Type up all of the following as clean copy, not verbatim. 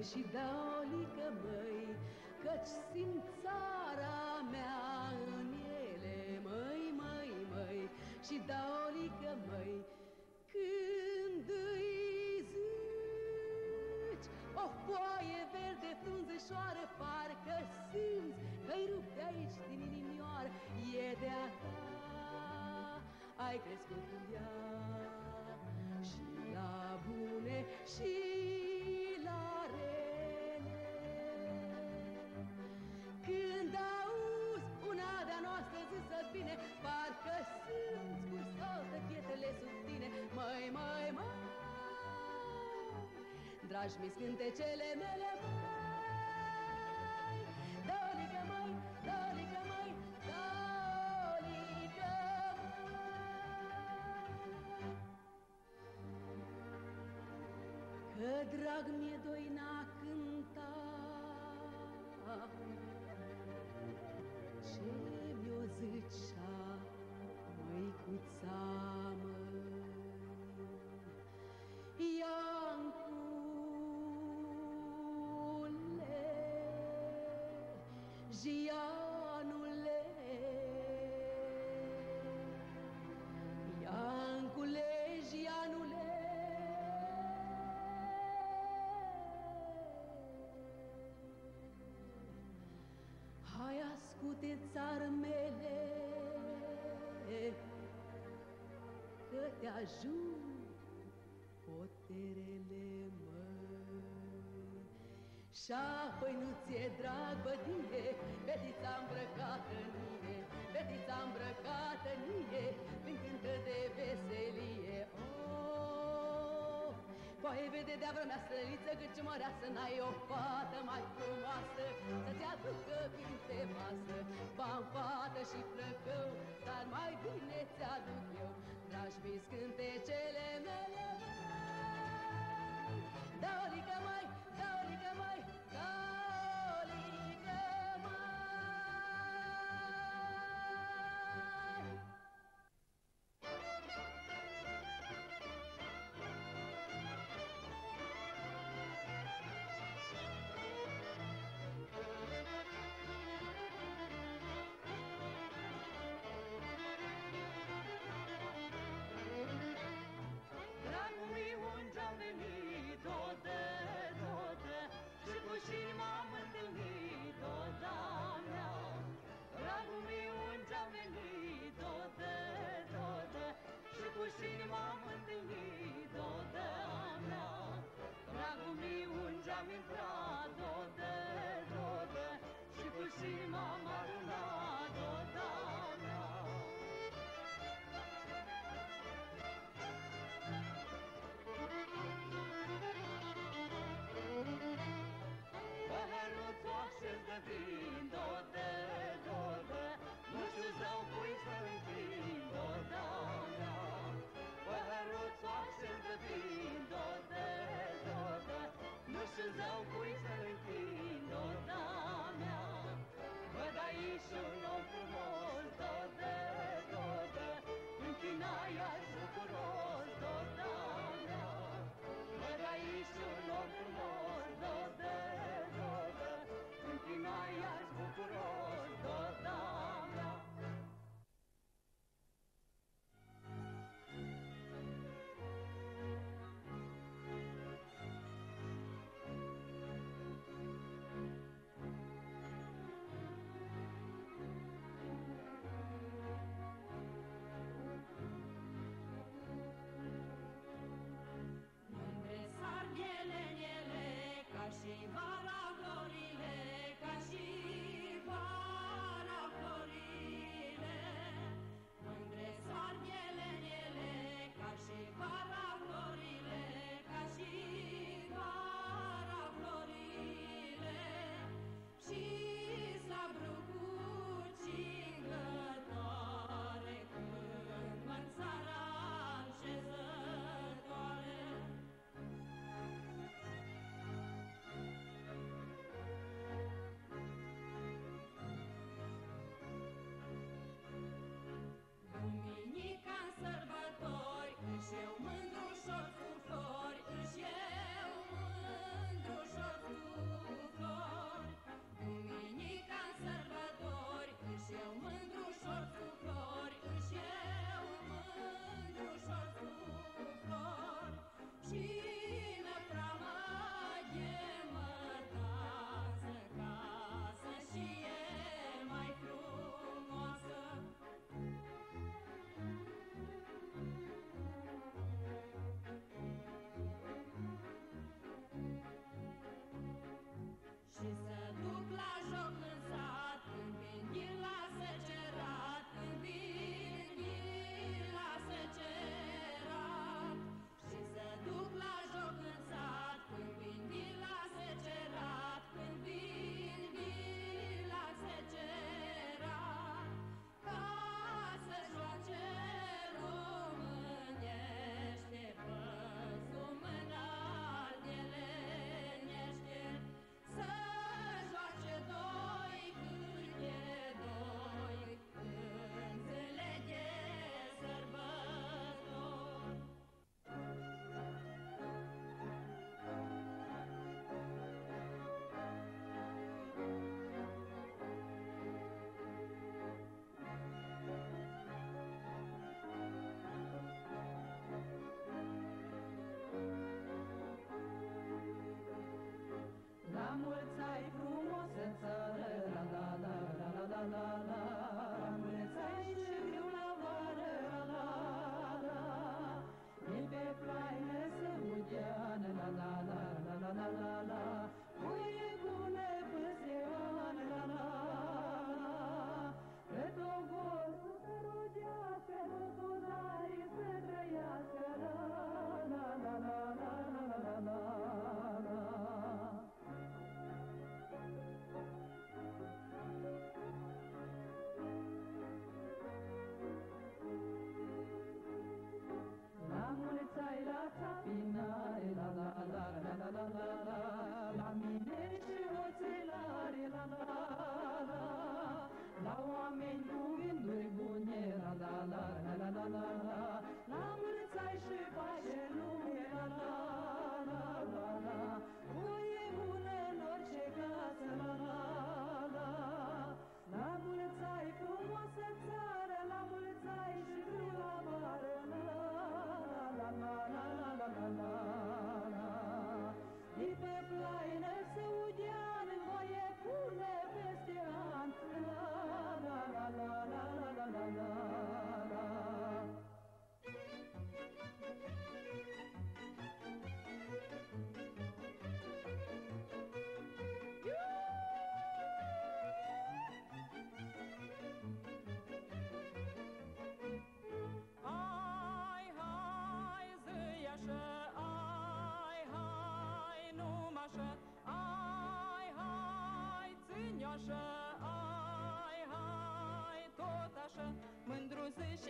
și Daolică, măi, căci simt țara mea în ele, măi, măi, măi, și Daolică, măi, când îi zici o foaie verde frunzășoară, parcă simți că-i rup de aici din inimioară, e de-a ta, ai crescut cu ea, și la bune și la rele. Când auzi una de-a noastră zisă bine, parcă simți cum saltă pietele sub tine, măi, măi, măi, dragi mi scântecele mele, măi, Daolică, măi, Daolică, măi, Daolică, măi. Că drag mi-e doina cânta, ce mi-o zicea măicuța, măi, Iancule, Gianule, Iancule, Gianule, hai ascute țară mele, că te ajut poterele, măi. Și-apoi nu ți-e drag, bădie, fetița îmbrăcată în mine, fetița îmbrăcată în mine, când cântă de veselie. Oh, poate vede de-a vremea străliță, cât ce măreasă, n-ai o fată mai frumoasă să-ți aducă vin pe masă. Bam, fată și flăcău, dar mai bine ți-aduc eu, dragi mi scântecele mele, Daolică, măi, Daolică, măi, Daolică, măi. Dragului un geam venit odată,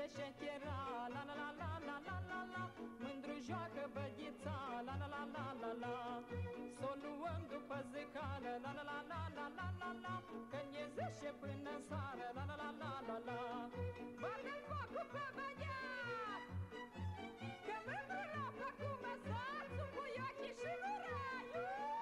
șechera, la la la la la la la la. Mândru joacă băghița, la la la la la la. S-o luăm după zăcală, la la la la la la la la. Că ne zășe până în seară, la la la la la la. Bate-n focul pe băiat, că mândru l-a făcut măsațul cu ochii și gura.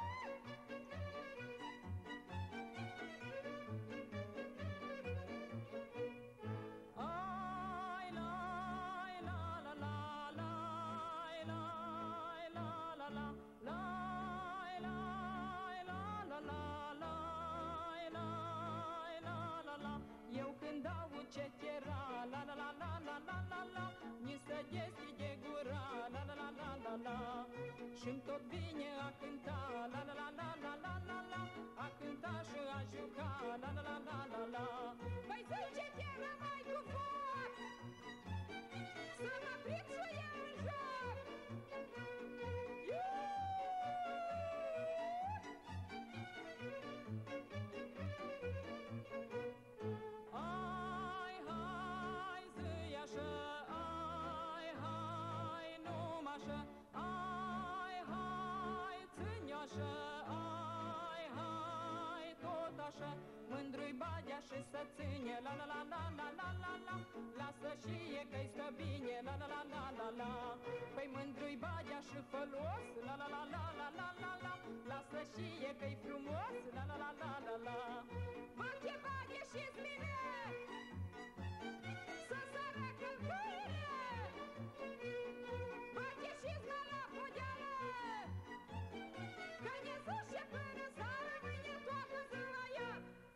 Eu când aud ce chera, la la la la la la la la, ni se deschide gura, la la la la la la. Și-mi tot vine a cânta, la la la la la la la la, a cânta și a juca, la la la la la la. Păi zice chera mai cu foc, să mă prind și eu în joc. Ai, hai, tot așa, mândru-i bagea și să ține, la la la la la la la la. Lasă și e că-i stă bine, la la la la la la. Păi mândru-i bagea și fălos, la la la la la la la la. Lasă și e că-i frumos, la la la la la la. Bage, bage și-ți mine, să sară călcăile. Bage și-ți mă la podeală, că ne zășe până seară, mâine toată ziua ea.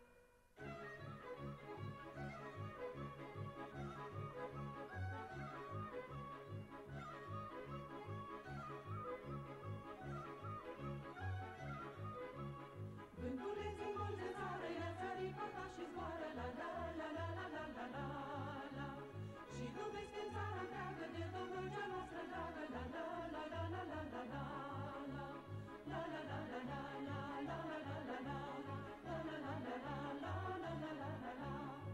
Vânturile zâmbol de țară, ia țaripata și zboară, la la la la la la la la la. Și tu vezi că țara întreagă de Dobrogea noastră dragă, la la la la la la la la la. La la la la la la la la la la la. La la la la la la la la la la la.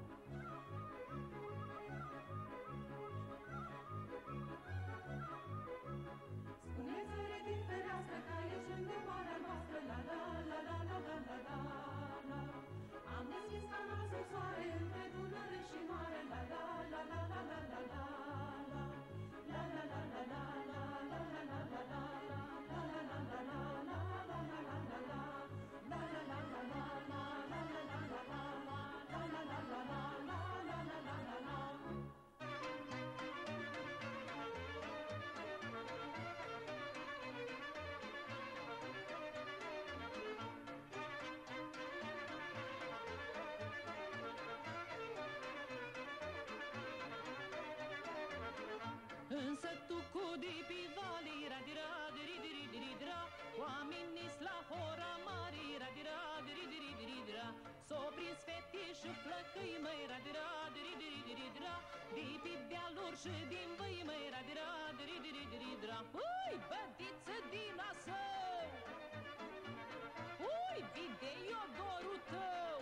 Spune țăre din fereastră ca ieșind de marea noastră, la la la la la la la la la. Am deschis canal sub soare între Dunăre și mare, la la la la la la la la la. La la la la la la la la la la la. La la la la la la la la la la la. La la la la la la la la la la la. La la la la la la la la la la la. Însă tu cu dipi vali, radira, diri, diri, diri, dira, oamenii la hora mari, radira, diri, diri, diri, dira. S-o prins fetii și flăcăi, măi, radira, diri, diri, diri, dira. Dipi dealuri și din băi, măi, radira, diri, diri, diri, dira. Ui, bădiță din asău! Ui, video dorul tău!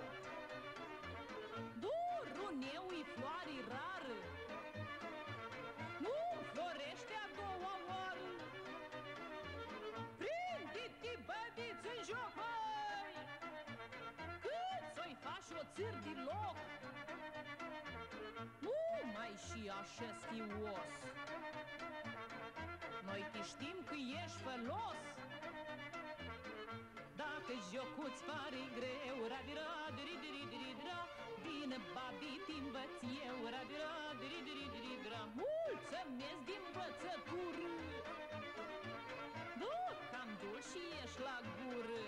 Dorul meu-i floare rară, nu florește a doua oară. Prinde-te, bădiți, în joc, băi, cât să-i faci o țâr din loc. Nu mai și așa schios, noi te știm că ești fălos. Dacă jocul-ți pare greu, radira, diri, diri, diri, dira, bine, babi, te-nvăț eu, radira, diri, diri, diri, dira. Mulțumesc din învățătură, du, cam dulci și ești la gură.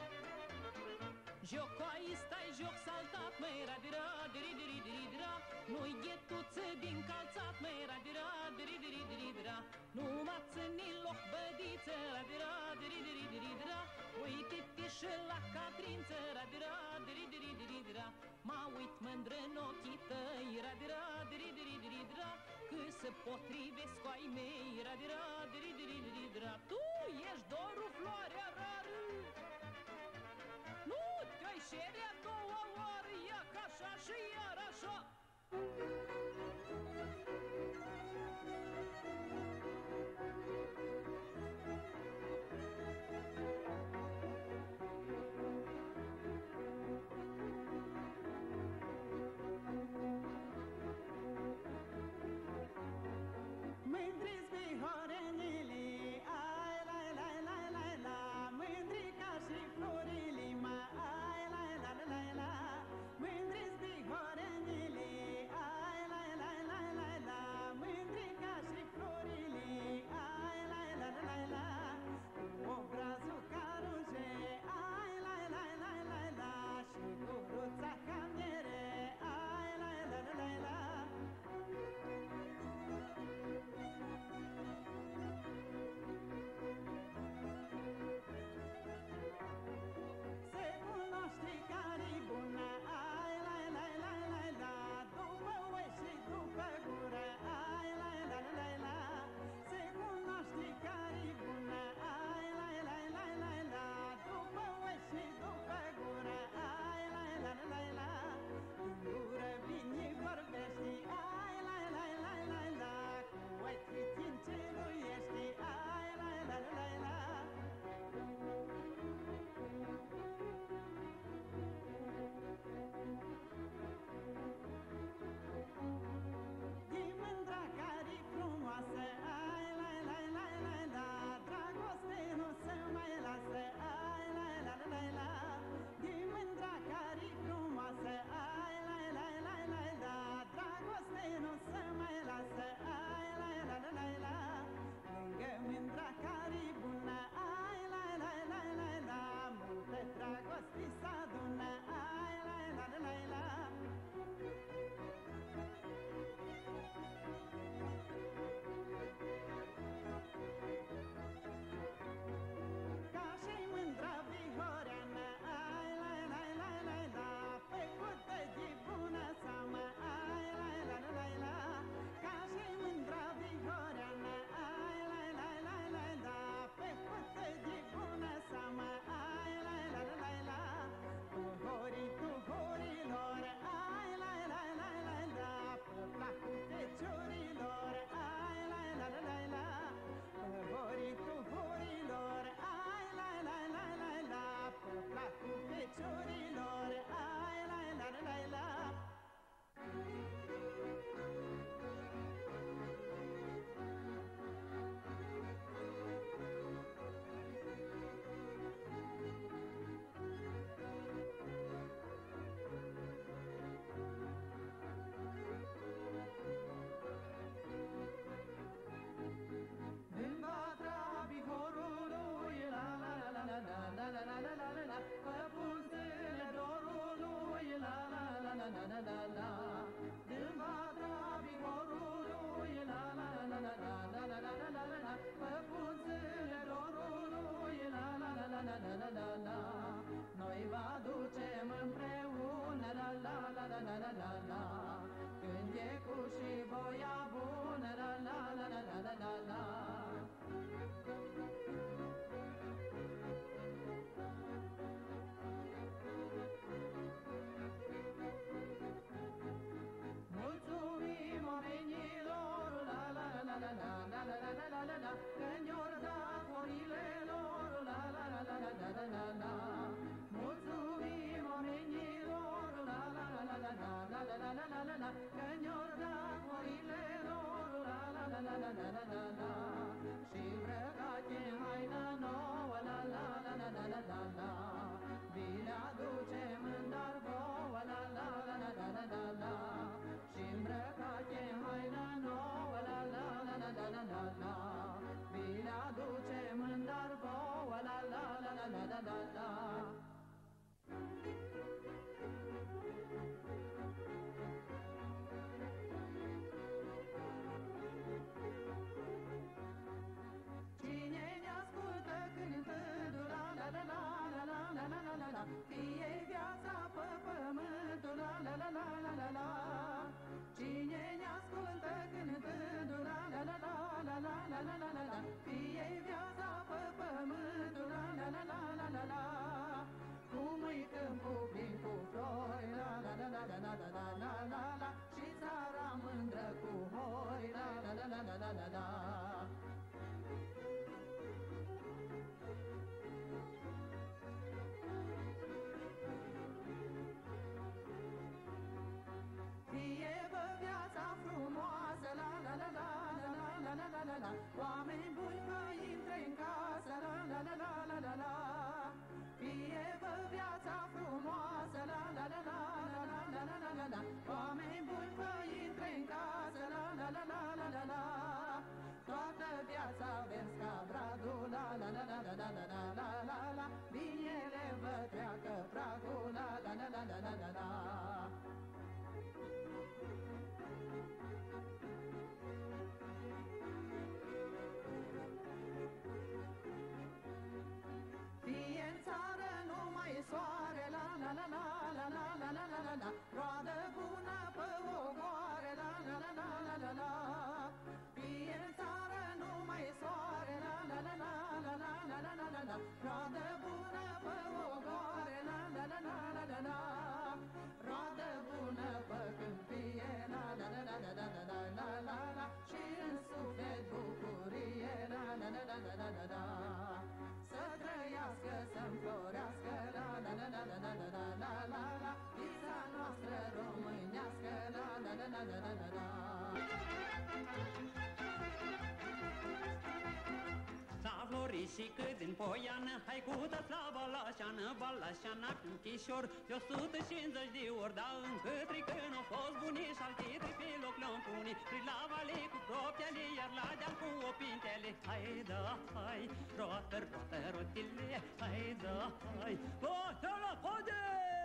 Jocoi stai joc saltat, măi, radira, diri, diri, diri, dira. Nu-i ghetuță din calțat, măi, radira, diri, diri, diri, dira. Nu m-a ținit loc bădiță, radira, diri, diri, diri, dira. Uite-te și la Catrință, radira, diri, diri, diri, dira. Mă uit mândră în ochii tăi, radira, diri, diri, diri, dira. Că se potrivesc cu ai mei, radira, diri, diri, diri, dira. Tu ești dorul, floarea rară, nu te-ai șerea două oară, ia ca așa și iar așa. la la la la. Și îmbrăcate în haina nouă, la la la la la la la la. Vi le aducem în dar vouă, la la la la la la la la. Și îmbrăcate în haina nouă, la la la la la la la la. Vi le aducem în dar vouă, la la la la la la la la. Cine ne ascultă cântându la la la la la la la la la la la, fie viața pe pământul la la la la la la la. Cine ne ascultă cântându la la la la la la la la la la la, fie viața pe pământul la la la la la la la. Cum-i câmpul plin cu flori, la la la la la la la la la la la, și țara mândră cu hori, la la la la la la la la. Fie vă viața frumoasă, la la la la la la la la la la la. Oameni buni vă intre în casă, la la la la la la la. Fie vă viața frumoasă, la la la la la la la la la la la. Oameni buni vă intre în casă, la la la la la la la. Toată viața vers ca bradul, la la la la la la la la la la la. Binele vă treacă pragul, la la la la la la la la. Fie în țară numai soare, la la la la la la la la la la la. Roadă bună pe ogoare, la la la la la la la. Fie în țară numai soare, la la la la la la la la la la la. Roadă bună pe ogoare, la la la la la la la. Roadă bună pe câmpie, la la la la la la la la la la. Și în suflet bucurie, la la la la la la la la. Să trăiască, să-mi florească, la la la la la la la la la la la. Vița noastră românească, la la la la la la la la. S-a florit și cât din poiană, hai cu la balașana, pinchișor, de 150 de ori, dar încă tricând au fost bunici, altitri pe loc le-am puni, prin la vale cu propriale, iar la deal cu opintele. Hai da, hai, roată, rotile, hai da, hai, poate la pode!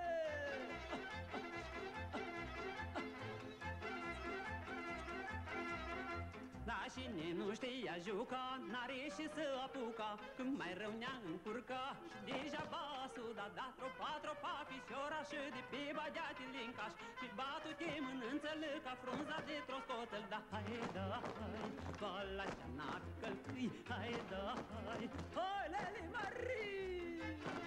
La cine nu știa juca, n-are și să apuca, când mai rău ne-a încurca, și degeaba suda, da tropa, pișora și de pe bageate lincaș, și batu-te mânânțele ca frunza de troscotel, da, hai, bala și-a călcâi, hai, hai, Leli Marie!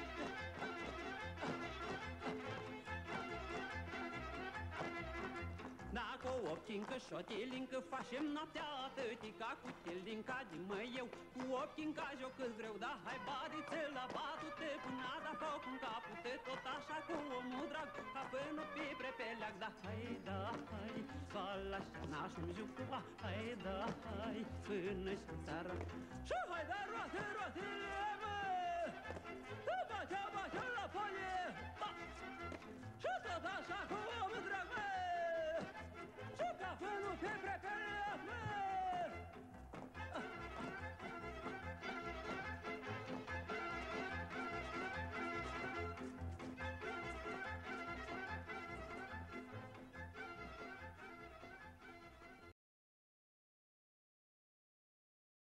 Dacă o optincă și o tilincă, facem noaptea atâtica, cu tilinca din măi eu, cu optinca joc îți greu, da, hai badiță la batute, până a da foc în capute, tot așa cu omul drag, ca până pe prepeleac, da, hai, bala și-a n-aș-mi juca, hai, până și-n țară, și hai, da, roate,